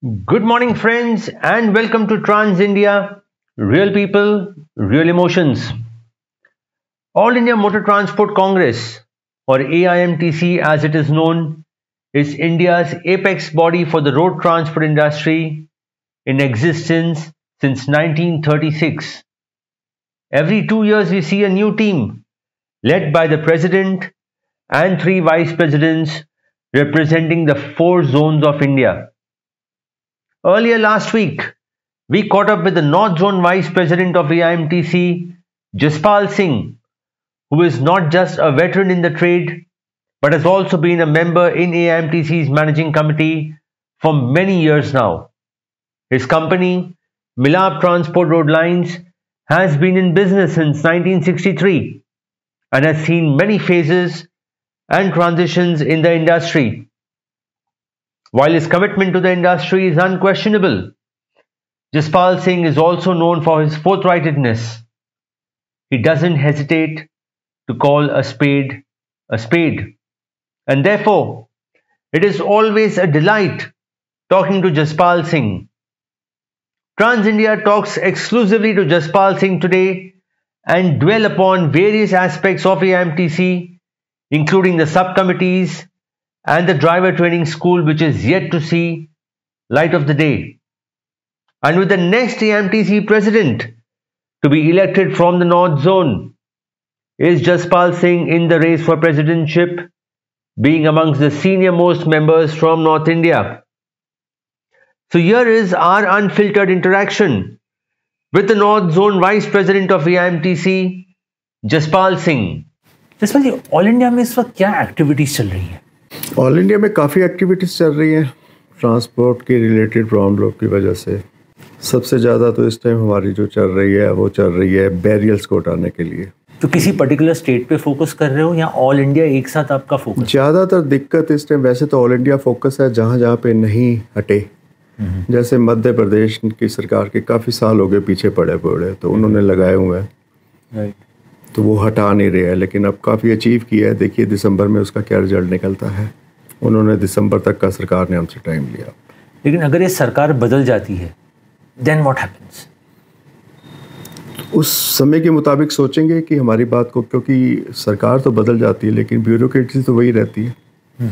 Good morning, friends, and welcome to Trans India Real People, Real Emotions. All India Motor Transport Congress, or AIMTC as it is known, is India's apex body for the road transport industry in existence since 1936. Every 2 years, we see a new team led by the President and three Vice Presidents representing the four zones of India. Earlier last week, we caught up with the North Zone Vice President of AIMTC, Jaspal Singh, who is not just a veteran in the trade, but has also been a member in AIMTC's managing committee for many years now. His company, Milab Transport Road Lines, has been in business since 1963 and has seen many phases and transitions in the industry. While his commitment to the industry is unquestionable, Jaspal Singh is also known for his forthrightness. He doesn't hesitate to call a spade a spade. And therefore, it is always a delight talking to Jaspal Singh. Trans India talks exclusively to Jaspal Singh today and dwell upon various aspects of AIMTC, including the subcommittees and the driver training school, which is yet to see light of the day. And with the next AIMTC president to be elected from the North Zone, is Jaspal Singh in the race for presidentship, being amongst the senior most members from North India. So here is our unfiltered interaction with the North Zone Vice President of AIMTC, Jaspal Singh. Jaspal ji, all India में इस वक्त क्या activities चल रही हैं? All India में काफ़ी activities चल रही हैं ट्रांसपोर्ट के रिलेटेड प्रॉब्लम की वजह से। सबसे ज़्यादा तो इस टाइम हमारी जो चल रही है वो चल रही है बैरियर्स को हटाने के लिए। तो किसी पर्टिकुलर स्टेट पे फोकस कर रहे हो या ऑल इंडिया एक साथ आपका फोकस? ज़्यादातर दिक्कत इस टाइम वैसे तो ऑल इंडिया फोकस है, जहाँ जहाँ पे नहीं हटे। जैसे मध्य प्रदेश की सरकार के काफ़ी साल हो गए पीछे पड़े तो उन्होंने लगाए हुए हैं, तो वो हटा नहीं रहे हैं, लेकिन अब काफ़ी अचीव किया है। देखिए दिसंबर में उसका क्या रिजल्ट निकलता है। उन्होंने दिसंबर तक का सरकार ने हमसे टाइम लिया। लेकिन अगर ये सरकार बदल जाती है, देन व्हाट हैपेंस? उस समय के मुताबिक सोचेंगे कि हमारी बात को, क्योंकि सरकार तो बदल जाती है लेकिन ब्यूरोक्रेसी तो वही रहती है।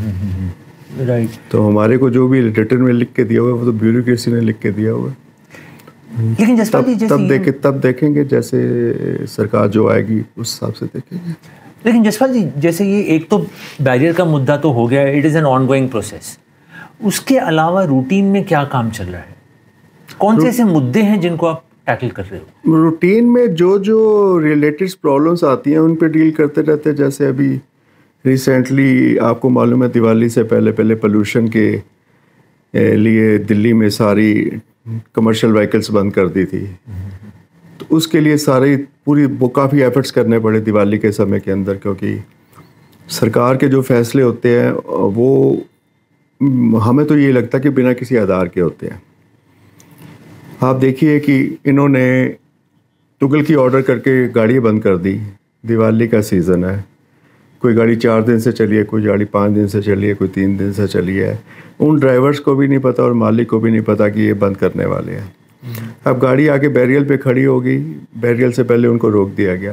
राइट। तो हमारे को जो भी रिटर्न में लिख के दिया हुआ है वो तो ब्यूरोक्रेसी ने लिख के दिया हुआ है। लेकिन तब देखेंगे जैसे सरकार जो आएगी उस हिसाब से देखेंगे। लेकिन जसपाल जी, जैसे ये एक तो बैरियर का मुद्दा तो हो गया, it is an ongoing process. उसके अलावा रूटीन में क्या काम चल रहा है? कौन से ऐसे मुद्दे हैं जिनको आप टैकल कर रहे हो? रूटीन में जो रिलेटेड प्रॉब्लम्स आती हैं उन पे डील करते रहते हैं। जैसे अभी रिसेंटली आपको मालूम है दिवाली से पहले पोल्यूशन के लिए दिल्ली में सारी कमर्शियल व्हीकल्स बंद कर दी थी। तो उसके लिए वो काफ़ी एफर्ट्स करने पड़े दिवाली के समय के अंदर, क्योंकि सरकार के जो फैसले होते हैं वो हमें तो ये लगता है कि बिना किसी आधार के होते हैं। आप देखिए कि इन्होंने तुगल की ऑर्डर करके गाड़ी बंद कर दी। दिवाली का सीज़न है, कोई गाड़ी 4 दिन से चली है, कोई गाड़ी 5 दिन से चली है, कोई 3 दिन से चली है। उन ड्राइवर्स को भी नहीं पता और मालिक को भी नहीं पता कि ये बंद करने वाले हैं। अब गाड़ी आके बैरियल पे खड़ी होगी, बैरियल से पहले उनको रोक दिया गया।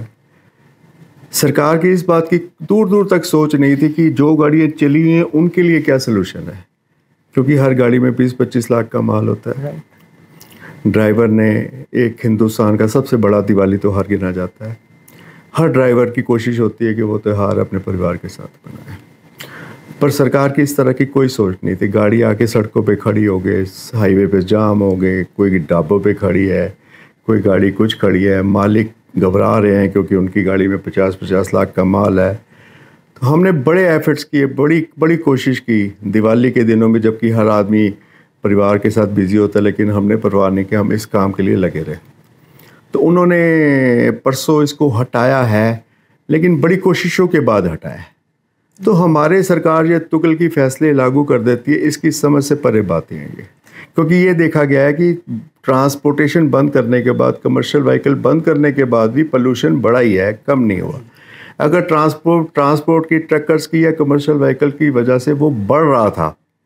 सरकार की इस बात की दूर दूर तक सोच नहीं थी कि जो गाड़ियाँ चली हैं उनके लिए क्या सलूशन है, क्योंकि हर गाड़ी में 20-25 लाख का माल होता है। ड्राइवर ने एक हिंदुस्तान का सबसे बड़ा दिवाली त्यौहार गिना जाता है। हर ड्राइवर की कोशिश होती है कि वो त्यौहार अपने परिवार के साथ मनाए, पर सरकार की इस तरह की कोई सोच नहीं थी। गाड़ी आके सड़कों पे खड़ी हो गए, हाईवे पे जाम हो गए, कोई ढाबों पे खड़ी है, कोई गाड़ी कुछ खड़ी है। मालिक घबरा रहे हैं क्योंकि उनकी गाड़ी में 50-50 लाख का माल है। तो हमने बड़े एफर्ट्स किए, बड़ी कोशिश की दिवाली के दिनों में, जबकि हर आदमी परिवार के साथ बिजी होता है, लेकिन हमने परवाह नहीं किया, हम इस काम के लिए लगे रहे। तो उन्होंने परसों इसको हटाया है, लेकिन बड़ी कोशिशों के बाद हटाया है। तो हमारे सरकार ये तुगल की फैसले लागू कर देती है, इसकी समझ से परे बातें हैं ये। क्योंकि ये देखा गया है कि ट्रांसपोर्टेशन बंद करने के बाद, कमर्शियल व्हीकल बंद करने के बाद भी पोल्यूशन बढ़ा ही है, कम नहीं हुआ। अगर ट्रांसपोर्ट की ट्रकर्स की या कमर्शियल व्हीकल की वजह से वो बढ़ रहा था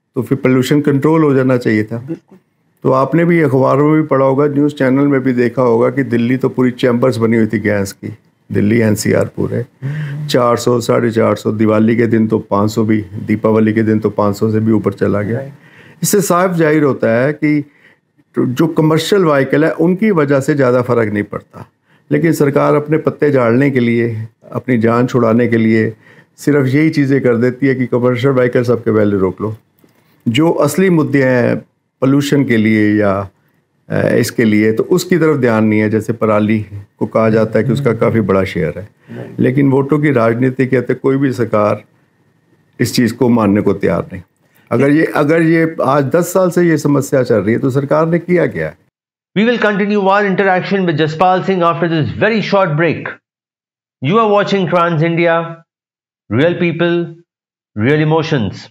तो फिर पोल्यूशन कंट्रोल हो जाना चाहिए था। तो आपने भी अखबारों में भी पढ़ा होगा, न्यूज़ चैनल में भी देखा होगा कि दिल्ली तो पूरी चैम्बर्स बनी हुई थी गैस की, दिल्ली एनसीआर पूरे 400 450, दिवाली के दिन तो 500 भी, दीपावली के दिन तो 500 से भी ऊपर चला गया। इससे साफ जाहिर होता है कि जो कमर्शियल व्हीकल है उनकी वजह से ज़्यादा फ़र्क नहीं पड़ता, लेकिन सरकार अपने पत्ते झाड़ने के लिए, अपनी जान छुड़ाने के लिए सिर्फ यही चीज़ें कर देती है कि कमर्शियल व्हीकल सबके पहले रोक लो। जो असली मुद्दे हैं पोल्यूशन के लिए या इसके लिए, तो उसकी तरफ ध्यान नहीं है। जैसे पराली को कहा जाता है कि उसका काफ़ी बड़ा शेयर है, लेकिन वोटों की राजनीति कहते कोई भी सरकार इस चीज़ को मानने को तैयार नहीं। अगर ये आज 10 साल से ये समस्या चल रही है तो सरकार ने किया क्या है? We will continue our interaction with Jaspal Singh after this very short break. You are watching Trans India, real people, real emotions.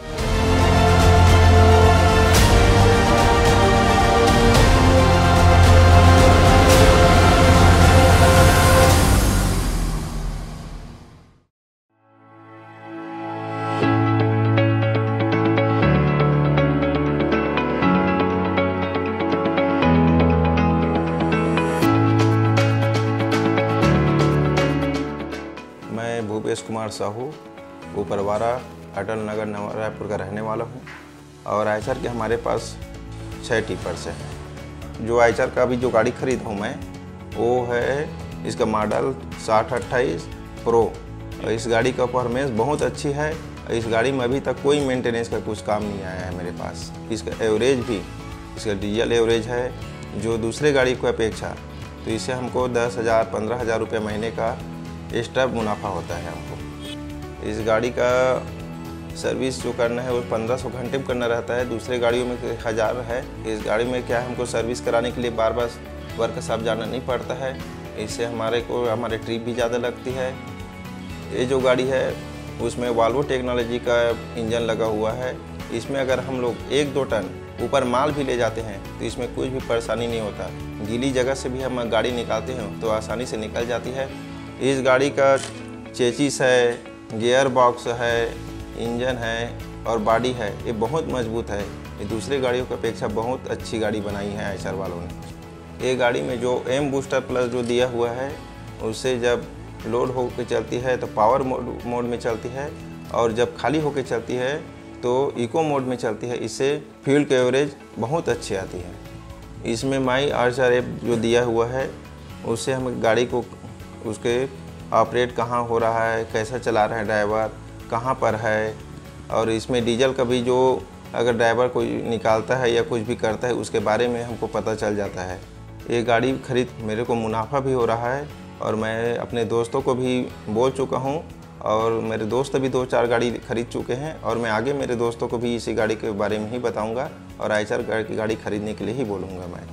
Bhupesh Kumar Sahu, ऊपरवाड़ा, Atal Nagar, नवा रायपुर का रहने वाला हूँ। और आइचर के हमारे पास 6 टिपर्स हैं। जो आइचर का अभी जो गाड़ी खरीदा हूँ मैं, वो है इसका मॉडल 6028 प्रो। और इस गाड़ी का परफॉर्मेंस बहुत अच्छी है। इस गाड़ी में अभी तक कोई मेंटेनेंस का कुछ काम नहीं आया है मेरे पास। इसका एवरेज भी, इसका डीजल एवरेज है जो दूसरे गाड़ी को अपेक्षा, तो इससे हमको 10,000 15,000 रुपये महीने का एक्स्ट्रा मुनाफा होता है हमको। इस गाड़ी का सर्विस जो करना है वो 1500 घंटे में करना रहता है, दूसरे गाड़ियों में 1000 है। इस गाड़ी में क्या है, हमको सर्विस कराने के लिए बार बार वर्कशॉप जाना नहीं पड़ता है। इससे हमारे ट्रिप भी ज़्यादा लगती है। ये जो गाड़ी है उसमें वॉल्वो टेक्नोलॉजी का इंजन लगा हुआ है। इसमें अगर हम लोग 1-2 टन ऊपर माल भी ले जाते हैं तो इसमें कुछ भी परेशानी नहीं होता। गीली जगह से भी हम गाड़ी निकालते हैं तो आसानी से निकल जाती है। इस गाड़ी का चेचिस है, गियर बॉक्स है, इंजन है और बॉडी है, ये बहुत मजबूत है। ये दूसरे गाड़ियों की अपेक्षा बहुत अच्छी गाड़ी बनाई है आइचर वालों ने। ये गाड़ी में जो एम बूस्टर प्लस जो दिया हुआ है, उससे जब लोड होकर चलती है तो पावर मोड में चलती है, और जब खाली होकर चलती है तो इको मोड में चलती है। इससे फ्यूल की एवरेज बहुत अच्छी आती है। इसमें माई आर्चर ऐप जो दिया हुआ है, उससे हम गाड़ी को उसके ऑपरेट कहाँ हो रहा है, कैसा चला रहा है ड्राइवर, कहाँ पर है, और इसमें डीजल का भी जो अगर ड्राइवर कोई निकालता है या कुछ भी करता है उसके बारे में हमको पता चल जाता है। ये गाड़ी खरीद मेरे को मुनाफा भी हो रहा है, और मैं अपने दोस्तों को भी बोल चुका हूँ, और मेरे दोस्त भी 2-4 गाड़ी खरीद चुके हैं, और मैं आगे मेरे दोस्तों को भी इसी गाड़ी के बारे में ही बताऊँगा और आइचर की गाड़ी खरीदने के लिए ही बोलूँगा मैं।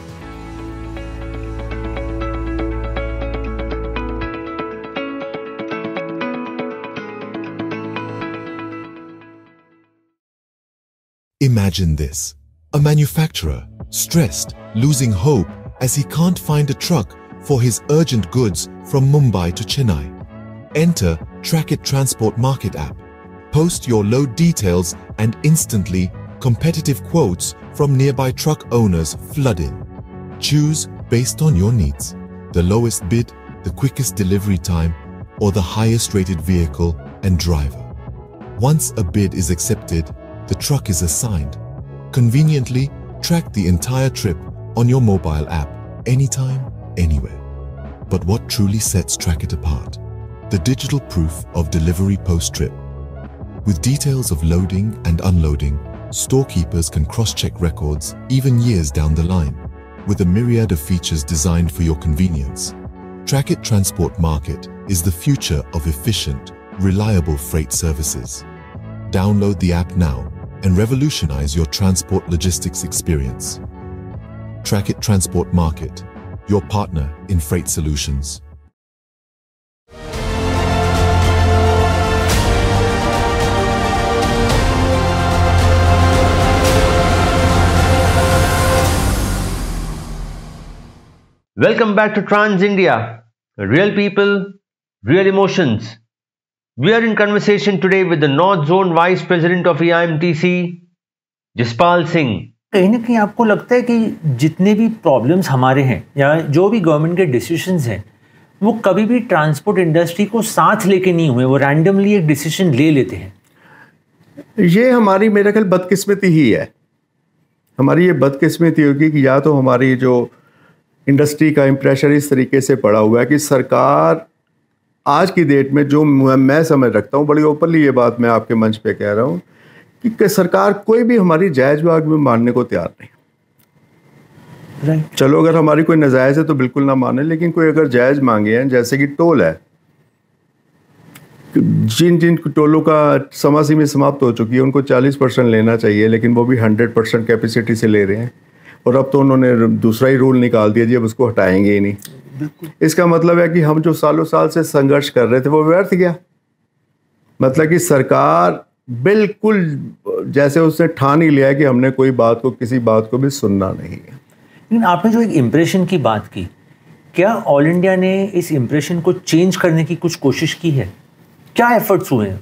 Imagine this, a manufacturer stressed, losing hope as he can't find a truck for his urgent goods from Mumbai to Chennai. Enter Trackit Transport Market app. Post your load details and instantly competitive quotes from nearby truck owners flood in. Choose based on your needs. The lowest bid, the quickest delivery time, or the highest rated vehicle and driver. Once a bid is accepted, the truck is assigned. Conveniently track the entire trip on your mobile app, anytime, anywhere. But what truly sets Trackit apart? The digital proof of delivery post-trip. With details of loading and unloading, storekeepers can cross-check records even years down the line, with a myriad of features designed for your convenience. Trackit Transport Market is the future of efficient, reliable freight services. Download the app now and revolutionize your transport logistics experience. Trackit Transport Market, your partner in freight solutions. Welcome back to Trans India, real people, real emotions. We are in conversation today with the North Zone Vice President of AIMTC, Jaspal Singh. कहीं ना कहीं आपको लगता है कि जितने भी problems हमारे हैं या जो भी गवर्नमेंट के डिसीजंस हैं वो कभी भी ट्रांसपोर्ट इंडस्ट्री को साथ लेके नहीं हुए, वो रैंडमली एक डिसीजन ले लेते हैं? ये हमारी मेरे ख्याल बदकिस्मती ही है। हमारी ये बदकिस्मती होगी कि या तो हमारी जो इंडस्ट्री का प्रेशर इस तरीके से पड़ा हुआ है कि सरकार आज की डेट में, जो मैं समझ रखता हूँ, बड़ी ओपनली ये बात मैं आपके मंच पे कह रहा हूँ कि सरकार कोई भी हमारी जायज़ मांग में मानने को तैयार नहीं। चलो अगर हमारी कोई नाजायज़ है तो बिल्कुल ना माने, लेकिन कोई अगर जायज़ मांगे हैं, जैसे कि टोल है, जिन जिन टोलों का समय सीमा समाप्त हो चुकी है उनको 40% लेना चाहिए, लेकिन वो भी 100% कैपेसिटी से ले रहे हैं। और अब तो उन्होंने दूसरा ही रूल निकाल दिया जी, अब उसको हटाएंगे ही नहीं। इसका मतलब है कि हम जो सालों साल से संघर्ष कर रहे थे वो व्यर्थ गया। मतलब कि सरकार बिल्कुल जैसे उसने ठान ही लिया है कि हमने कोई बात को, किसी बात को भी सुनना नहीं है। लेकिन आपने जो एक इम्प्रेशन की बात की, क्या ऑल इंडिया ने इस इम्प्रेशन को चेंज करने की कुछ कोशिश की है? क्या एफर्ट्स हुए हैं?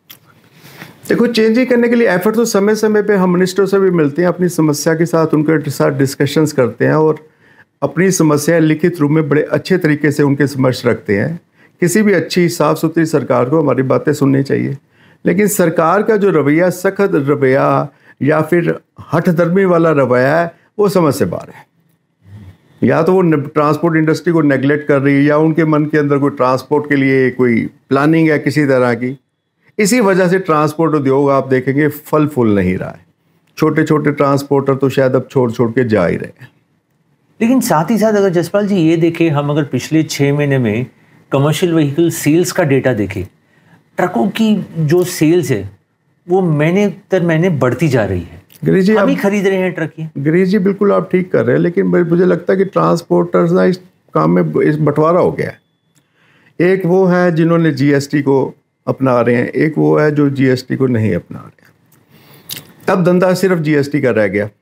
देखो, चेंज ही करने के लिए एफर्ट तो समय समय पे हम मिनिस्टरों से भी मिलते हैं, अपनी समस्या के साथ उनके साथ डिस्कशंस करते हैं और अपनी समस्या लिखित रूप में बड़े अच्छे तरीके से उनके समक्ष रखते हैं। किसी भी अच्छी साफ़ सुथरी सरकार को हमारी बातें सुननी चाहिए, लेकिन सरकार का जो रवैया, सख्त रवैया या फिर हठधर्मी वाला रवैया है, वो समझ से बाहर है। या तो वो ट्रांसपोर्ट इंडस्ट्री को नेगलेक्ट कर रही है, या उनके मन के अंदर कोई ट्रांसपोर्ट के लिए कोई प्लानिंग है किसी तरह की। इसी वजह से ट्रांसपोर्ट उद्योग आप देखेंगे फल फूल नहीं रहा है। छोटे छोटे ट्रांसपोर्टर तो शायद अब छोड़ छोड़ के जा ही रहे हैं। लेकिन साथ ही साथ अगर जसपाल जी ये देखें, हम अगर पिछले 6 महीने में कमर्शियल व्हीकल सेल्स का डेटा देखें, ट्रकों की जो सेल्स है वो महीने दर महीने बढ़ती जा रही है। गिरीश जी, हम ही खरीद रहे हैं ट्रक ये। गिरीश जी, बिल्कुल आप ठीक कर रहे हैं, लेकिन मुझे लगता है कि ट्रांसपोर्टर्स ना इस काम में इस बंटवारा हो गया है। एक वो है जिन्होंने जीएसटी को अपना रहे हैं, एक वो है जो जीएसटी को नहीं अपना रहे हैं। अब धंधा सिर्फ जीएसटी का रह गया।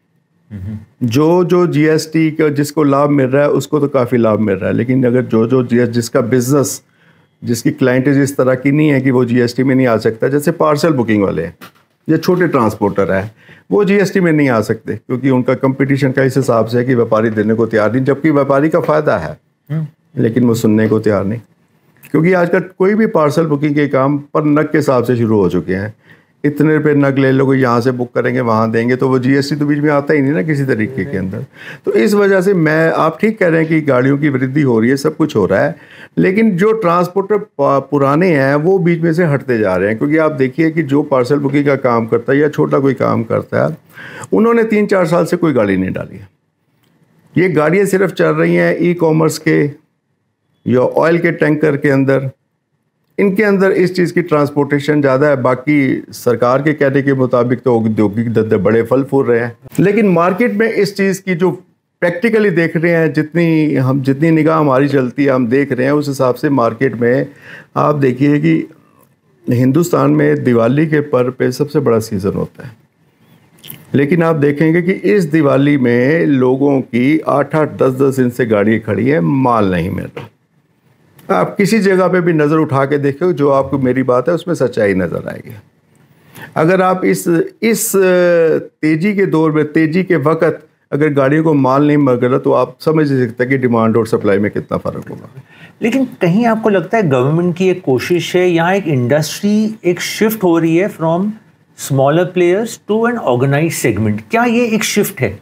जो जीएसटी का जिसको लाभ मिल रहा है उसको तो काफ़ी लाभ मिल रहा है, लेकिन अगर जो जिसका बिजनेस, जिसकी क्लाइंटेज इस तरह की नहीं है कि वो जीएसटी में नहीं आ सकता, जैसे पार्सल बुकिंग वाले हैं या छोटे ट्रांसपोर्टर है, वो जीएसटी में नहीं आ सकते क्योंकि उनका कंपटीशन का इस हिसाब से है कि व्यापारी देने को तैयार नहीं, जबकि व्यापारी का फ़ायदा है लेकिन वो सुनने को तैयार नहीं। क्योंकि आजकल कोई भी पार्सल बुकिंग के काम पर नग के हिसाब से शुरू हो चुके हैं। इतने रुपये नग ले लोगे, यहाँ से बुक करेंगे वहाँ देंगे, तो वो जीएसटी तो बीच में आता ही नहीं ना किसी तरीके के अंदर। तो इस वजह से आप ठीक कह रहे हैं कि गाड़ियों की वृद्धि हो रही है, सब कुछ हो रहा है, लेकिन जो ट्रांसपोर्टर पुराने हैं वो बीच में से हटते जा रहे हैं। क्योंकि आप देखिए कि जो पार्सल बुकिंग का काम करता है या छोटा कोई काम करता है, उन्होंने 3-4 साल से कोई गाड़ी नहीं डाली है। ये गाड़ियाँ सिर्फ चल रही हैं ई कॉमर्स के या ऑयल के टैंकर के अंदर, इनके अंदर इस चीज़ की ट्रांसपोर्टेशन ज़्यादा है। बाकी सरकार के कहने के मुताबिक तो औद्योगिक धंधे बड़े फल फूल रहे हैं, लेकिन मार्केट में इस चीज़ की जो प्रैक्टिकली देख रहे हैं, जितनी निगाह हमारी चलती है, हम देख रहे हैं, उस हिसाब से मार्केट में आप देखिए कि हिंदुस्तान में दिवाली के पर्व पे सबसे बड़ा सीज़न होता है, लेकिन आप देखेंगे कि इस दिवाली में लोगों की 8-8, 10-10 दिन से गाड़ी खड़ी है, माल नहीं मिल रहा। आप किसी जगह पे भी नज़र उठा के देखो, जो आपको मेरी बात है उसमें सच्चाई नज़र आएगी। अगर आप इस तेज़ी के दौर में, तेज़ी के वक्त अगर गाड़ियों को माल नहीं मिल रहा, तो आप समझ नहीं सकते कि डिमांड और सप्लाई में कितना फ़र्क होगा। लेकिन कहीं आपको लगता है गवर्नमेंट की एक कोशिश है, यहाँ एक इंडस्ट्री एक शिफ्ट हो रही है from smaller players to an organised segment, क्या ये एक शिफ्ट है?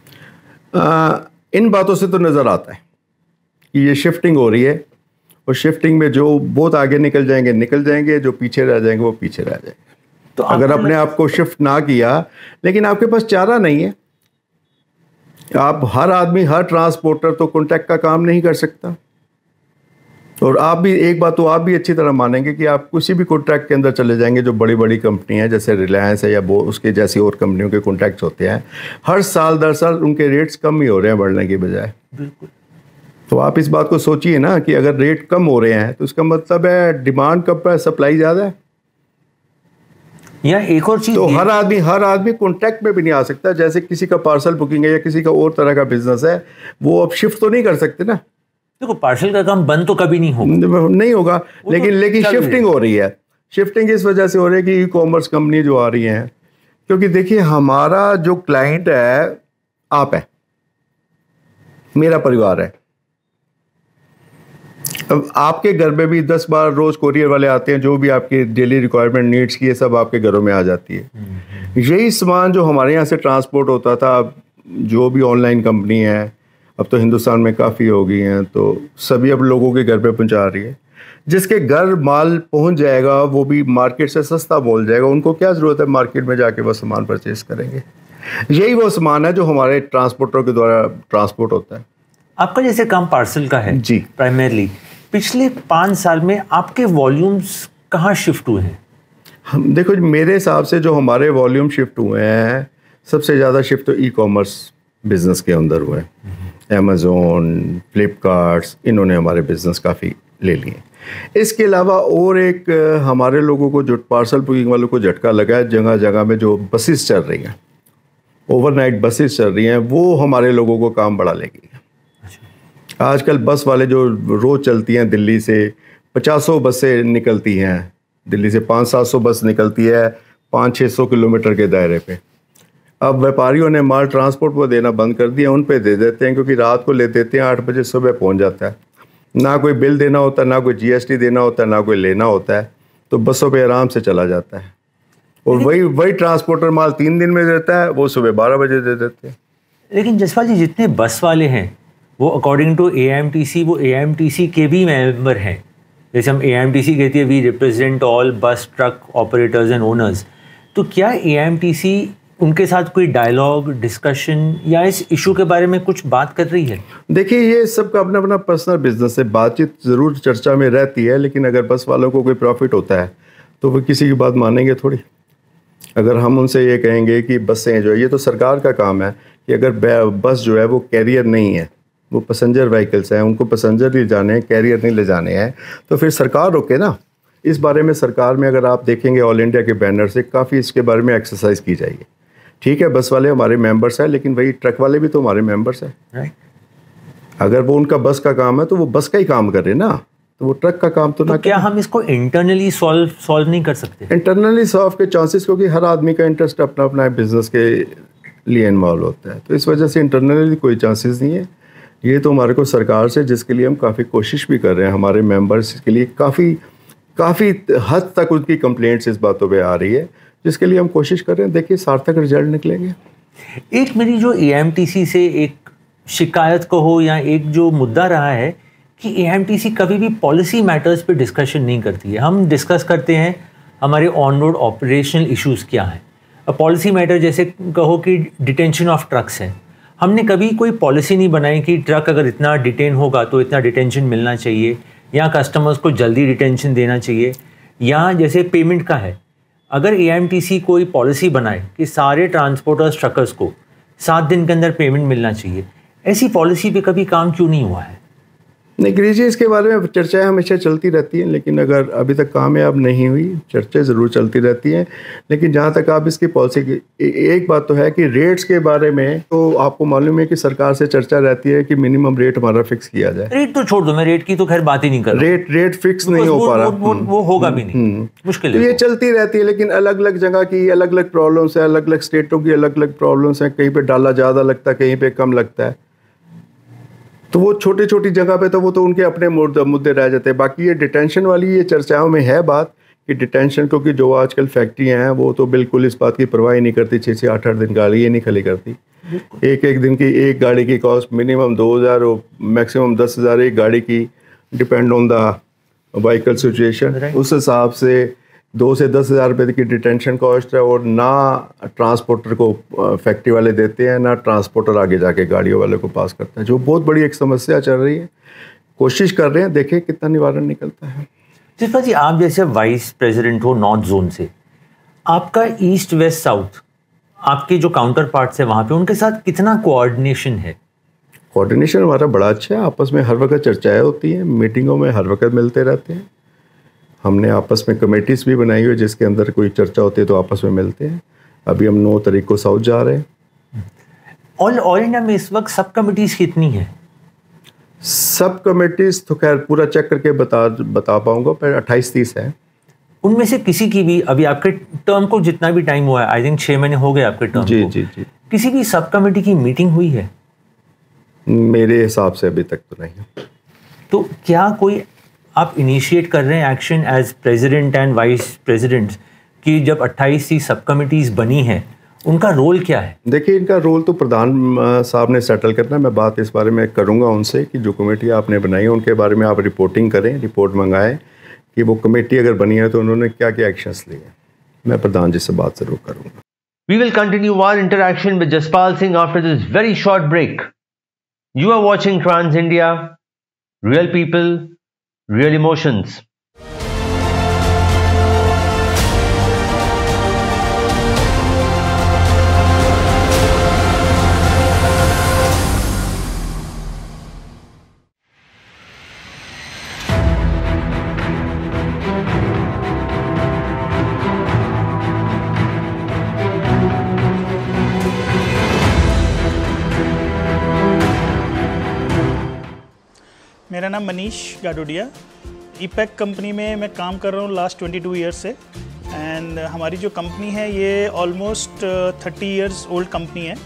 इन बातों से तो नज़र आता है कि ये शिफ्टिंग हो रही है, और शिफ्टिंग में जो बहुत आगे निकल जाएंगे, जो पीछे रह जाएंगे वो पीछे रह जाएंगे। तो अगर अपने आप को शिफ्ट ना किया, लेकिन आपके पास चारा नहीं है, आप हर आदमी, हर ट्रांसपोर्टर तो कॉन्ट्रैक्ट का काम नहीं कर सकता। और आप भी एक बात तो आप भी अच्छी तरह मानेंगे कि आप किसी भी कॉन्ट्रैक्ट के अंदर चले जाएंगे, जो बड़ी बड़ी कंपनी है जैसे रिलायंस है या वो उसके जैसी और कंपनियों के कॉन्ट्रैक्ट्स होते हैं, हर साल दर साल उनके रेट्स कम ही हो रहे हैं बढ़ने की बजाय। बिल्कुल। तो आप इस बात को सोचिए ना कि अगर रेट कम हो रहे हैं तो इसका मतलब है डिमांड कम है, सप्लाई ज़्यादा है। या एक और चीज़, तो हर आदमी कॉन्ट्रैक्ट में भी नहीं आ सकता। जैसे किसी का पार्सल बुकिंग है या किसी का और तरह का बिजनेस है, वो अब शिफ्ट तो नहीं कर सकते ना। देखो, पार्सल का काम बंद तो कभी नहीं होगा, लेकिन शिफ्टिंग हो रही है। शिफ्टिंग इस वजह से हो रही है कि ई कॉमर्स कंपनी जो आ रही हैं, क्योंकि देखिए हमारा जो क्लाइंट है आप है, मेरा परिवार है। अब आपके घर में भी 10 बार रोज कोरियर वाले आते हैं, जो भी आपके डेली रिक्वायरमेंट नीड्स की है सब आपके घरों में आ जाती है। यही सामान जो हमारे यहाँ से ट्रांसपोर्ट होता था, जो भी ऑनलाइन कंपनी है अब तो हिंदुस्तान में काफ़ी हो गई हैं, तो सभी अब लोगों के घर पे पहुँचा रही है। जिसके घर माल पहुँच जाएगा वो भी मार्केट से सस्ता बोल जाएगा, उनको क्या ज़रूरत है मार्केट में जाके वो सामान परचेज करेंगे। यही वो सामान है जो हमारे ट्रांसपोर्टरों के द्वारा ट्रांसपोर्ट होता है। आपका जैसे काम पार्सल का है जी, प्राइमरली, पिछले 5 साल में आपके वॉल्यूम्स कहाँ शिफ्ट हुए हैं? हम देखो मेरे हिसाब से जो हमारे वॉल्यूम शिफ्ट हुए हैं, सबसे ज़्यादा शिफ्ट तो ई कॉमर्स बिजनेस के अंदर हुए हैं। अमेज़ोन, फ्लिपकार्ट्स, इन्होंने हमारे बिजनेस काफ़ी ले लिए। इसके अलावा और एक हमारे लोगों को जो पार्सल बुकिंग वालों को झटका लगा है, जगह जगह में जो बसेस चल रही हैं, ओवरनाइट बसेस चल रही हैं, वो हमारे लोगों को काम बढ़ा लेगी। आजकल बस वाले जो रोज़ चलती हैं दिल्ली से 50 बसें निकलती हैं, दिल्ली से 500-700 बस निकलती है 500-600 किलोमीटर के दायरे पे। अब व्यापारियों ने माल ट्रांसपोर्ट पर देना बंद कर दिया, उन पे दे देते हैं, क्योंकि रात को ले देते हैं, 8 बजे सुबह पहुंच जाता है। ना कोई बिल देना होता है, ना कोई GST देना होता है, ना कोई लेना होता है, तो बसों पे आराम से चला जाता है। और वही ट्रांसपोर्टर माल 3 दिन में देता है, वो सुबह 12 बजे दे देते हैं। लेकिन जसपाल जी, जितने बस वाले हैं वो अकॉर्डिंग टू AIMTC वो AIMTC के भी मेंबर हैं। जैसे हम AIMTC कहती है we represent all bus truck operators and owners, तो क्या AIMTC उनके साथ कोई डायलॉग, डिस्कशन या इस इशू के बारे में कुछ बात कर रही है? देखिए ये सबका अपना अपना पर्सनल बिजनेस है, बातचीत ज़रूर चर्चा में रहती है, लेकिन अगर बस वालों को कोई प्रॉफिट होता है तो वो किसी की बात मानेंगे थोड़ी। अगर हम उनसे ये कहेंगे कि बसें जो है, ये तो सरकार का काम है कि अगर बस जो है वो कैरियर नहीं है, वो पैसेंजर व्हीकल्स हैं, उनको पैसेंजर ले जाने हैं, कैरियर नहीं ले जाने हैं, तो फिर सरकार रोके ना। इस बारे में सरकार में अगर आप देखेंगे ऑल इंडिया के बैनर से काफ़ी इसके बारे में एक्सरसाइज की जाएगी। ठीक है, बस वाले हमारे मेंबर्स हैं, लेकिन वही ट्रक वाले भी तो हमारे मेंबर्स हैं, राइट। अगर वो उनका बस का काम है तो वो बस का ही काम करे ना, तो वो ट्रक का काम तो ना। क्या हम इसको इंटरनली सॉल्व नहीं कर सकते? इंटरनली सॉल्व के चांसेस, क्योंकि हर आदमी का इंटरेस्ट अपना अपना बिजनेस के लिए इन्वॉल्व होता है, तो इस वजह से इंटरनली कोई चांसेस नहीं है। ये तो हमारे को सरकार से, जिसके लिए हम काफ़ी कोशिश भी कर रहे हैं, हमारे मेंबर्स के लिए काफ़ी हद तक उनकी कंप्लेंट्स इस बातों पे आ रही है, जिसके लिए हम कोशिश कर रहे हैं। देखिए सार्थक रिजल्ट निकलेंगे। एक मेरी जो AIMTC से एक शिकायत कहो या एक जो मुद्दा रहा है कि AIMTC कभी भी पॉलिसी मैटर्स पे डिस्कशन नहीं करती है। हम डिस्कस करते हैं हमारे ऑन रोड ऑपरेशनल इश्यूज़ क्या हैं। अब पॉलिसी मैटर जैसे कहो कि डिटेंशन ऑफ ट्रक्स है, हमने कभी कोई पॉलिसी नहीं बनाई कि ट्रक अगर इतना डिटेन होगा तो इतना डिटेंशन मिलना चाहिए, या कस्टमर्स को जल्दी डिटेंशन देना चाहिए, या जैसे पेमेंट का है, अगर AIMTC कोई पॉलिसी बनाए कि सारे ट्रांसपोर्टर्स ट्रकर्स को 7 दिन के अंदर पेमेंट मिलना चाहिए, ऐसी पॉलिसी पे कभी काम क्यों नहीं हुआ है? नहीं गिरीश जी, इसके बारे में चर्चाएं हमेशा चलती रहती हैं, लेकिन अगर अभी तक कामयाब नहीं हुई, चर्चाएं ज़रूर चलती रहती हैं। लेकिन जहाँ तक आप इसकी पॉलिसी की, एक बात तो है कि रेट्स के बारे में तो आपको मालूम है कि सरकार से चर्चा रहती है कि मिनिमम रेट हमारा फिक्स किया जाए। रेट तो छोड़ दो, मैं रेट की तो खैर बात ही नहीं कर रहा। रेट फिक्स नहीं हो पा रहा, वो होगा भी नहीं, मुश्किल तो है। ये चलती रहती है, लेकिन अलग अलग जगह की अलग अलग प्रॉब्लम्स है, अलग अलग स्टेटों की अलग अलग प्रॉब्लम्स हैं। कहीं पे डाला ज़्यादा लगता है, कहीं पे कम लगता है, तो वो छोटी छोटी जगह पे तो वो तो उनके अपने मुद्दे रह जाते हैं। बाकी ये डिटेंशन वाली ये चर्चाओं में है बात कि डिटेंशन, क्योंकि जो आजकल फैक्ट्रियाँ हैं वो तो बिल्कुल इस बात की परवाह ही नहीं करती, 6 से 8 दिन गाड़ी ये नहीं खाली करती। एक दिन की एक गाड़ी की कॉस्ट मिनिमम 2000 और मैक्सिमम 10,000 एक गाड़ी की, depend on the vehicle situation. उस हिसाब से 2 से 10,000 रुपये की डिटेंशन कॉस्ट है, और ना ट्रांसपोर्टर को फैक्ट्री वाले देते हैं, ना ट्रांसपोर्टर आगे जाके गाड़ियों वाले को पास करता है, जो बहुत बड़ी एक समस्या चल रही है। कोशिश कर रहे हैं, देखें कितना निवारण निकलता है। जसपाल जी, आप जैसे वाइस प्रेसिडेंट हो नॉर्थ जोन से, आपका ईस्ट वेस्ट साउथ, आपके जो काउंटर पार्ट्स है वहाँ पे, उनके साथ कितना कोऑर्डिनेशन है? कोऑर्डिनेशन हमारा बड़ा अच्छा है, आपस में हर वक्त चर्चाएँ होती हैं, मीटिंगों में हर वक्त मिलते रहते हैं। हमने आपस में कमेटीज़ भी बनाई हुई, जिसके अंदर कोई चर्चा होती है तो आपस में मिलते हैं। अभी हम 9 तारीख को साउथ जा रहे हैं। ऑल इंडिया में इस वक्त सब कमिटीज़ कितनी हैं? सब कमेटीज़ तो खैर पूरा चेक करके बता पाऊंगा, पर 28-30 है। उनमें से किसी की भी अभी आपके टर्म को जितना भी टाइम हुआ है, आई थिंक 6 महीने हो गए आपके टर्म जी को, जी जी, किसी भी सब कमेटी की मीटिंग हुई है? मेरे हिसाब से अभी तक तो नहीं। तो क्या कोई आप इनिशिएट कर रहे हैं action as president and vice president कि जब 28 सी सब कमिटीज बनी हैं उनका रोल क्या है? देखिए, इनका रोल तो प्रधान साहब ने सेटल करना है। मैं बात इस बारे में करूंगा उनसे कि जो कमेटी आपने बनाई है उनके बारे में आप रिपोर्टिंग करें, रिपोर्ट मंगाएं कि वो कमेटी अगर बनी है तो उन्होंने क्या क्या एक्शंस लिए हैं। मैं प्रधान जी से बात जरूर करूंगा। We will continue our interaction with Jaspal Singh after this very short break. You are watching Trans India, real people, real emotions. मेरा नाम मनीष गाडोडिया, ईपैक कंपनी में मैं काम कर रहा हूँ लास्ट 22 ईयर्स से। एंड हमारी जो कंपनी है ये ऑलमोस्ट 30 ईयर्स ओल्ड कंपनी है।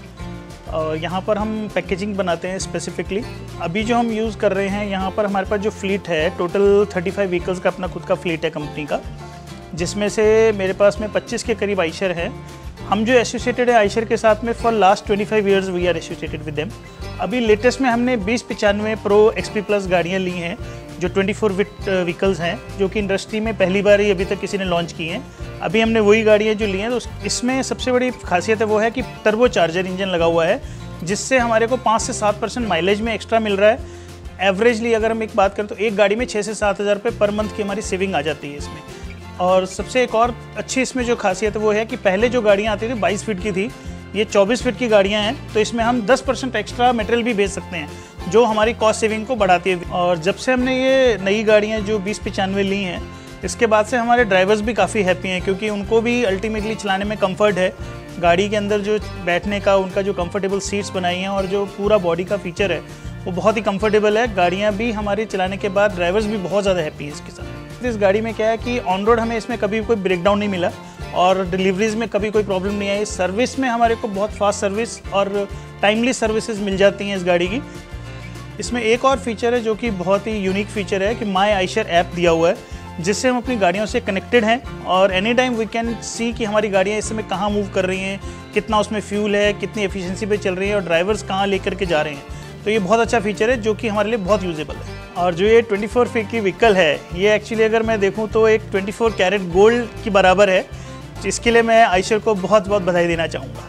यहाँ पर हम पैकेजिंग बनाते हैं स्पेसिफिकली। अभी जो हम यूज़ कर रहे हैं यहाँ पर हमारे पास जो फ्लीट है टोटल 35 व्हीकल्स का अपना खुद का फ्लीट है कंपनी का, जिसमें से मेरे पास में 25 के करीब आइशर हैं। हम जो एसोसिएटेड है आइशर के साथ में for last 25 years we are associated with them. अभी लेटेस्ट में हमने 2095 प्रो एक्सपी प्लस गाड़ियाँ ली हैं जो 24 व्हीकल्स हैं, जो कि इंडस्ट्री में पहली बार ही अभी तक किसी ने लॉन्च की हैं। अभी हमने वही गाड़ियाँ जो ली हैं, तो इसमें सबसे बड़ी खासियत है वो है कि टर्बो चार्जर इंजन लगा हुआ है, जिससे हमारे को 5 से 7% माइलेज में एक्स्ट्रा मिल रहा है। एवरेजली अगर हम एक बात करें तो एक गाड़ी में 6 से 7 हज़ार रुपये पर मंथ की हमारी सेविंग आ जाती है इसमें। और सबसे एक और अच्छी इसमें जो खासियत है वो है कि पहले जो गाड़ियाँ आती थी 22 फीट की थी, ये 24 फीट की गाड़ियाँ हैं, तो इसमें हम 10% एक्स्ट्रा मटेरियल भी भेज सकते हैं, जो हमारी कॉस्ट सेविंग को बढ़ाती है। और जब से हमने ये नई गाड़ियाँ जो 2095 ली हैं, इसके बाद से हमारे ड्राइवर्स भी काफ़ी हैप्पी हैं, क्योंकि उनको भी अल्टीमेटली चलाने में कंफर्ट है। गाड़ी के अंदर जो बैठने का उनका जो कंफर्टेबल सीट्स बनाई हैं और जो पूरा बॉडी का फीचर है वो बहुत ही कंफर्टेबल है। गाड़ियाँ भी हमारी चलाने के बाद ड्राइवर्स भी बहुत ज़्यादा हैप्पी है इसके साथ। इस गाड़ी में क्या है कि ऑन रोड हमें इसमें कभी कोई ब्रेकडाउन नहीं मिला और डिलीवरीज में कभी कोई प्रॉब्लम नहीं आई। सर्विस में हमारे को बहुत फास्ट सर्विस और टाइमली सर्विसेज मिल जाती हैं इस गाड़ी की। इसमें एक और फीचर है जो कि बहुत ही यूनिक फीचर है कि माई आइशर ऐप दिया हुआ है, जिससे हम अपनी गाड़ियों से कनेक्टेड हैं और any time we can see कि हमारी गाड़ियाँ इस समय कहाँ मूव कर रही हैं, कितना उसमें फ्यूल है, कितनी एफिशिएंसी पे चल रही है और ड्राइवर्स कहाँ लेकर के जा रहे हैं। तो ये बहुत अच्छा फीचर है जो कि हमारे लिए बहुत यूजेबल है। और जो ये 24 फीट की व्हीकल है, ये एक्चुअली अगर मैं देखूँ तो एक 24 कैरेट गोल्ड की बराबर है। इसके लिए मैं आइशर को बहुत बहुत बधाई देना चाहूँगा।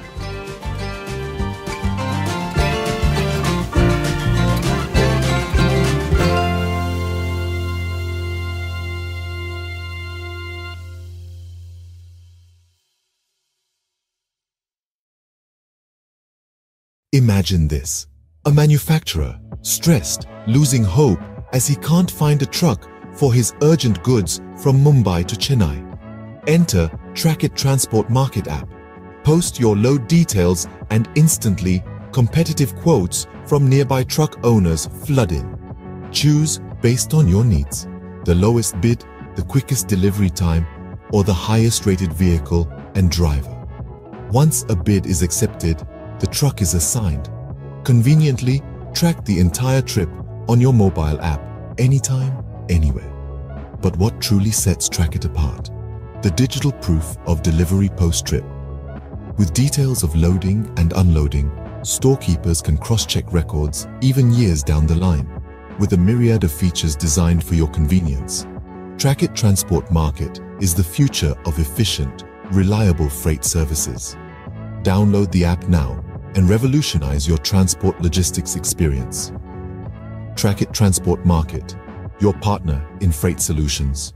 Imagine this. A manufacturer, stressed, losing hope as he can't find a truck for his urgent goods from Mumbai to Chennai. Enter Trackit Transport Market app. Post your load details and instantly competitive quotes from nearby truck owners flood in. Choose based on your needs. The lowest bid, the quickest delivery time, or the highest rated vehicle and driver. Once a bid is accepted, the truck is assigned. Conveniently, track the entire trip on your mobile app, anytime, anywhere. But what truly sets Trackit apart? The digital proof of delivery post-trip. With details of loading and unloading, storekeepers can cross-check records even years down the line, with a myriad of features designed for your convenience. Trackit Transport Market is the future of efficient, reliable freight services. Download the app now and revolutionize your transport logistics experience. Trackit Transport Market, your partner in freight solutions.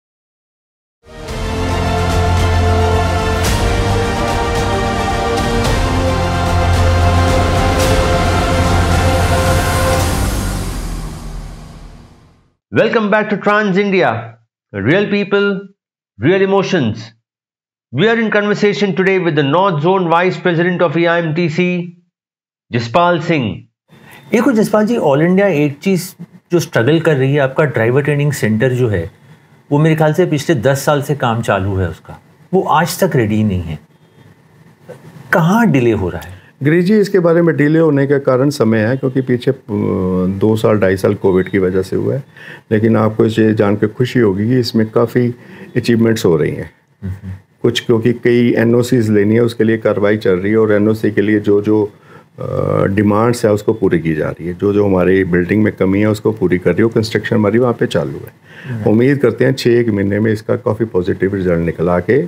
Welcome back to Trans India, real people, real emotions. We are in conversation today with the North Zone Vice President of AIMTC, Jaspal Singh. एक और Jaspal ji, all India एक चीज़ जो struggle कर रही है, आपका driver training centre जो है वो मेरे ख्याल से पिछले 10 साल से काम चालू है उसका, वो आज तक रेडी नहीं है। कहाँ डिले हो रहा है? गिरीश जी, इसके बारे में डिले होने का कारण समय है, क्योंकि पीछे 2 साल 2.5 साल कोविड की वजह से हुआ है। लेकिन आपको ये जान के खुशी होगी कि इसमें काफ़ी अचीवमेंट्स हो रही हैं। कुछ क्योंकि कई NOCs लेनी है, उसके लिए कार्रवाई चल रही है, और NOC के लिए जो जो डिमांड्स है उसको पूरी की जा रही है। जो जो हमारी बिल्डिंग में कमी है उसको पूरी कर रही है। कंस्ट्रक्शन हमारी वहाँ पे चालू है। उम्मीद करते हैं 6-1 महीने में इसका काफ़ी पॉजिटिव रिजल्ट निकला के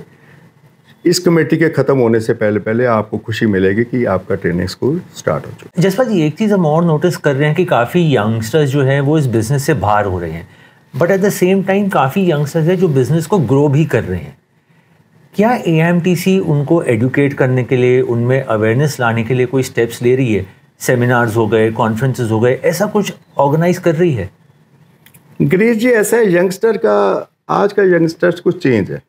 इस कमेटी के ख़त्म होने से पहले पहले आपको खुशी मिलेगी कि आपका ट्रेनिंग स्कूल स्टार्ट हो चुका है। जसपाल जी, एक चीज़ हम और नोटिस कर रहे हैं कि काफ़ी यंगस्टर्स जो हैं वो इस बिज़नेस से बाहर हो रहे हैं, but at the same time काफ़ी यंगस्टर्स हैं जो बिज़नेस को ग्रो भी कर रहे हैं। क्या AIMTC उनको एडुकेट करने के लिए, उनमें अवेयरनेस लाने के लिए कोई स्टेप्स ले रही है? सेमिनार्स हो गए, कॉन्फ्रेंसेस हो गए, ऐसा कुछ ऑर्गेनाइज कर रही है? गिरीश जी, ऐसा है, यंगस्टर का, आज का यंगस्टर्स कुछ चेंज है।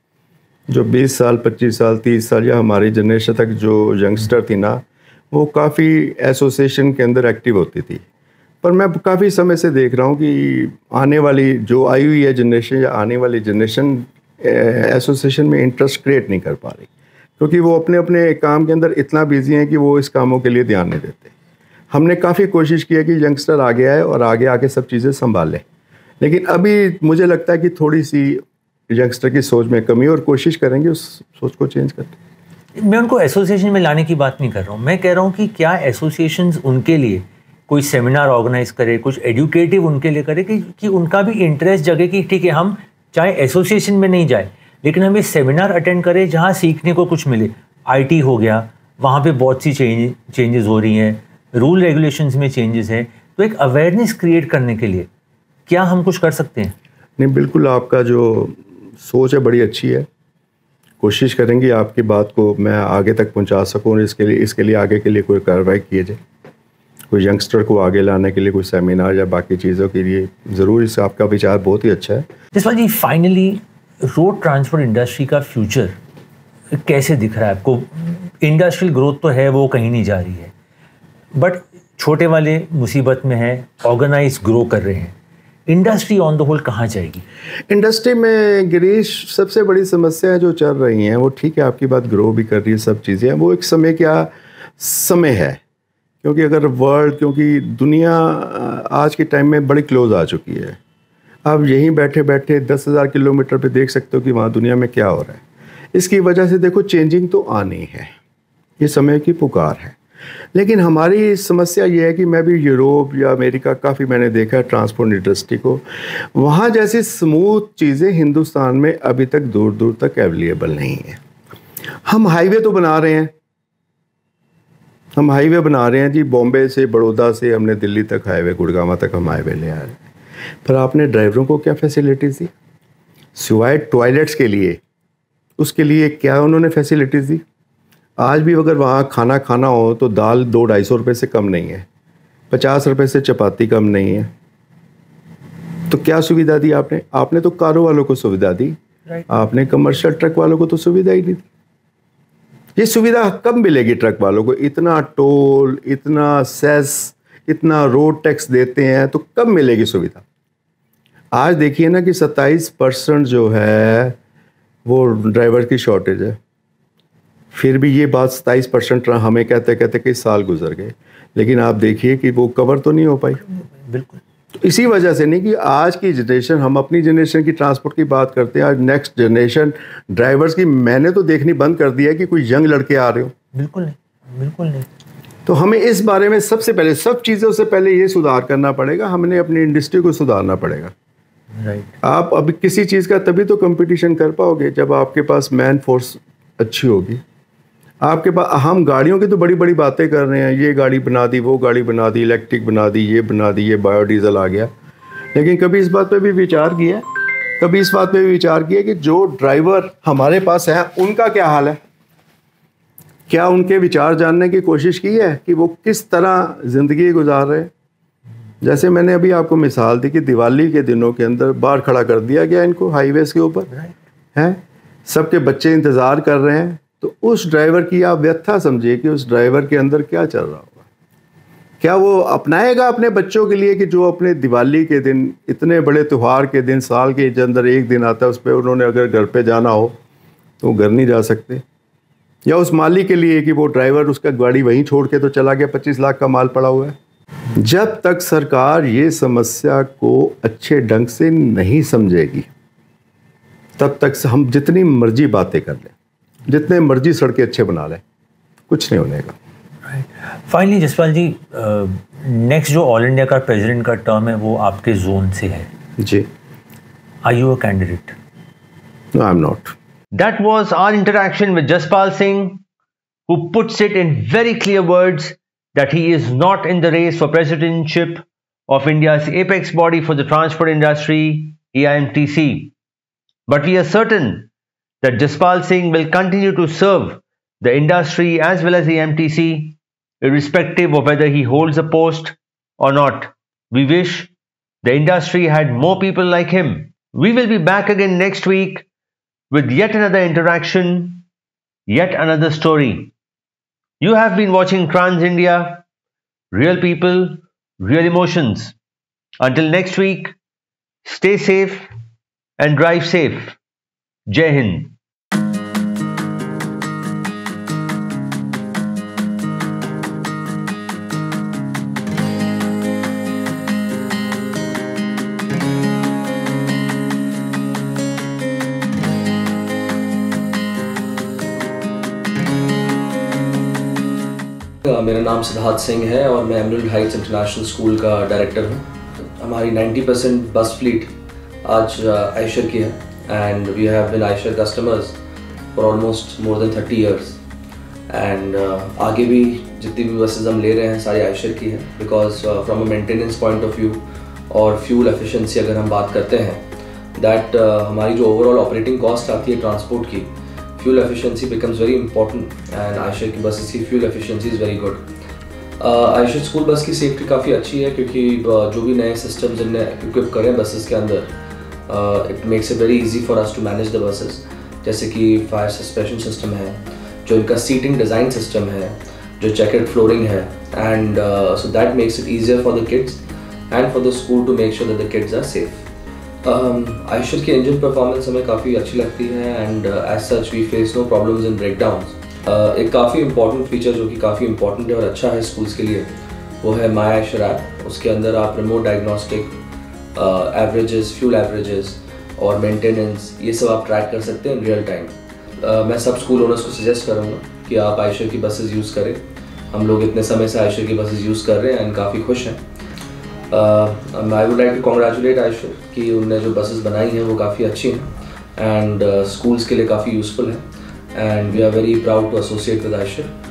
जो 20 साल 25 साल 30 साल या हमारी जनरेशन तक जो यंगस्टर थी ना, वो काफ़ी एसोसिएशन के अंदर एक्टिव होती थी। पर मैं काफ़ी समय से देख रहा हूँ कि आने वाली जो आई हुई है जनरेशन या आने वाली जनरेशन एसोसिएशन में इंटरेस्ट क्रिएट नहीं कर पा रही, क्योंकि वो अपने अपने काम के अंदर इतना बिजी हैं कि वो इस कामों के लिए ध्यान नहीं देते। हमने काफ़ी कोशिश की है कि यंगस्टर आगे आए और आगे आके सब चीज़ें संभालें, लेकिन अभी मुझे लगता है कि थोड़ी सी यंगस्टर की सोच में कमी, और कोशिश करेंगे उस सोच को चेंज करने। मैं उनको एसोसिएशन में लाने की बात नहीं कर रहा हूँ, मैं कह रहा हूँ कि क्या एसोसिएशंस उनके लिए कोई सेमिनार ऑर्गेनाइज करे, कुछ एजुकेटिव उनके लिए करे कि उनका भी इंटरेस्ट जगे कि ठीक है, हम चाहे एसोसिएशन में नहीं जाए लेकिन हम ये सेमिनार अटेंड करें जहाँ सीखने को कुछ मिले। IT हो गया, वहाँ पे बहुत सी चेंजेस हो रही हैं, रूल रेगुलेशंस में चेंजेस हैं, तो एक अवेयरनेस क्रिएट करने के लिए क्या हम कुछ कर सकते हैं? नहीं, बिल्कुल आपका जो सोच है बड़ी अच्छी है। कोशिश करेंगे आपकी बात को मैं आगे तक पहुंचा सकूं, और इसके लिए आगे के लिए कोई कार्रवाई किए जाए। कोई यंगस्टर को आगे लाने के लिए कोई सेमिनार या बाकी चीज़ों के लिए ज़रूर, इस आपका विचार बहुत ही अच्छा है। Jaspal ji, finally road transport industry का फ्यूचर कैसे दिख रहा है आपको? इंडस्ट्रियल ग्रोथ तो है, वो कहीं नहीं जा रही है, बट छोटे वाले मुसीबत में है, ऑर्गेनाइज ग्रो कर रहे हैं। इंडस्ट्री ऑन द होल कहाँ जाएगी? इंडस्ट्री में गिरीश सबसे बड़ी समस्या जो चल रही हैं, वो ठीक है, आपकी बात ग्रो भी कर रही है, सब चीज़ें हैं, वो एक समय है। क्योंकि अगर क्योंकि दुनिया आज के टाइम में बड़ी क्लोज आ चुकी है। आप यहीं बैठे बैठे 10,000 किलोमीटर पे देख सकते हो कि वहाँ दुनिया में क्या हो रहा है। इसकी वजह से देखो, चेंजिंग तो आनी है, ये समय की पुकार है। लेकिन हमारी समस्या ये है कि मैं भी यूरोप या अमेरिका काफ़ी मैंने देखा है ट्रांसपोर्ट इंडस्ट्री को, वहाँ जैसी स्मूथ चीज़ें हिंदुस्तान में अभी तक दूर दूर तक अवेलेबल नहीं है। हम हाईवे तो बना रहे हैं, जी, बॉम्बे से बड़ौदा से हमने दिल्ली तक हाईवे, गुड़गांव तक हम हाईवे ले आ रहे हैं, पर आपने ड्राइवरों को क्या फैसिलिटीज़ दी? सिवाय टॉयलेट्स के लिए, उसके लिए क्या उन्होंने फैसिलिटीज़ दी? आज भी अगर वहाँ खाना हो तो दाल 200-250 रुपये से कम नहीं है, 50 रुपये से चपाती कम नहीं है। तो क्या सुविधा दी आपने? आपने तो कारों वालों को सुविधा दी, आपने कमर्शियल ट्रक वालों को तो सुविधा ही नहीं दी। ये सुविधा कब मिलेगी ट्रक वालों को? इतना टोल, इतना सेस, इतना रोड टैक्स देते हैं, तो कब मिलेगी सुविधा? आज देखिए ना कि 27% जो है वो ड्राइवर की शॉर्टेज है। फिर भी ये बात 27% हमें कहते कहते कई साल गुजर गए, लेकिन आप देखिए कि वो कवर तो नहीं हो पाई। बिल्कुल। तो इसी वजह से नहीं कि आज की जनरेशन, हम अपनी जनरेशन की ट्रांसपोर्ट की बात करते हैं, आज नेक्स्ट जनरेशन ड्राइवर्स की मैंने तो देखनी बंद कर दिया है कि कोई यंग लड़के आ रहे हो। बिल्कुल नहीं, बिल्कुल नहीं। तो हमें इस बारे में सबसे पहले, सब चीज़ों से पहले ये सुधार करना पड़ेगा, हमने अपनी इंडस्ट्री को सुधारना पड़ेगा। राइट। आप अभी किसी चीज़ का तभी तो कंपटीशन कर पाओगे जब आपके पास मैन फोर्स अच्छी होगी। आपके पास, हम गाड़ियों की तो बड़ी बड़ी बातें कर रहे हैं, ये गाड़ी बना दी, वो गाड़ी बना दी, इलेक्ट्रिक बना दी, ये बना दी, ये बायोडीजल आ गया, लेकिन कभी इस बात पे भी विचार किया, कि जो ड्राइवर हमारे पास हैं उनका क्या हाल है? क्या उनके विचार जानने की कोशिश की है कि वो किस तरह ज़िंदगी गुजार रहे हैं? जैसे मैंने अभी आपको मिसाल दी कि दिवाली के दिनों के अंदर बाहर खड़ा कर दिया गया इनको हाईवेज़ के ऊपर, हैं, सबके बच्चे इंतज़ार कर रहे हैं। तो उस ड्राइवर की आप व्यथा समझिए कि उस ड्राइवर के अंदर क्या चल रहा होगा। क्या वो अपनाएगा अपने बच्चों के लिए कि जो अपने दिवाली के दिन, इतने बड़े त्यौहार के दिन, साल के अंदर एक दिन आता है, उस पर उन्होंने अगर घर पे जाना हो तो घर नहीं जा सकते? या उस माली के लिए कि वो ड्राइवर उसका गाड़ी वहीं छोड़ के तो चला गया, 25 लाख का माल पड़ा हुआ है। जब तक सरकार ये समस्या को अच्छे ढंग से नहीं समझेगी तब तक हम जितनी मर्जी बातें कर लें, जितने मर्जी सड़कें अच्छे बना लें, कुछ नहीं होने का। फाइनली जसपाल जी, नेक्स्ट जो ऑल इंडिया का प्रेसिडेंट का टर्म है वो आपके जोन से है जी। Are you a candidate? No, I am not. That was our interaction with Jaspal Singh, who puts it in very clear words that he is not in the race for presidentship of India's apex body for the transport industry, AIMTC. But we are certain that Jaspal Singh will continue to serve the industry as well as AIMTC, irrespective of whether he holds a post or not. We wish the industry had more people like him. We will be back again next week with yet another interaction, yet another story. You have been watching Trans India, real people, real emotions. Until next week, stay safe and drive safe. Jai Hind. मेरा नाम सिद्धार्थ सिंह है और मैं Emerald Heights International school का director हूँ। हमारी 90% bus fleet आज आयशर की है and we have been Eicher customers for almost more than 30 years and आगे भी जितनी भी बसेस हम ले रहे हैं सारी आयशर की है because from a maintenance point of view और फ्यूल एफिशिएंसी अगर हम बात करते हैं दैट हमारी जो ओवरऑल ऑपरेटिंग कॉस्ट आती है ट्रांसपोर्ट की, fuel efficiency becomes very important and Eicher की बसेस की fuel efficiency is very good. Eicher school bus की सेफ्टी काफ़ी अच्छी है क्योंकि जो भी नए सिस्टम्स इन्हें इक्विप करें बसेस के अंदर it makes it very easy for us to manage the buses, जैसे कि फायर सस्पेंशन सिस्टम है, जो इनका सीटिंग डिज़ाइन सिस्टम है, जो चेकर्ड फ्लोरिंग है and so that makes it easier for the kids and for the school to make sure that the kids are safe. Eicher की engine performance हमें काफ़ी अच्छी लगती है and as such we face no problems in breakdowns. एक काफ़ी important feature जो कि काफ़ी इंपॉर्टेंट है और अच्छा है स्कूल्स के लिए वो है माई आयशर ऐप. उसके अंदर आप remote diagnostic, averages, fuel averages और मेंटेनेंस ये सब आप ट्रैक कर सकते हैं इन रियल टाइम. मैं सब स्कूल ओनर्स को सजेस्ट करूँगा कि आप आयशर की बसेस यूज़ करें. हम लोग इतने समय से आयशर की बसेस यूज़ कर रहे हैं एंड काफ़ी खुश हैं. I would like to congratulate Eicher कि उनने जो बसेस बनाई हैं वो काफ़ी अच्छी हैं एंड स्कूल्स के लिए काफ़ी यूज़फुल हैं and we are very proud to associate with Eicher.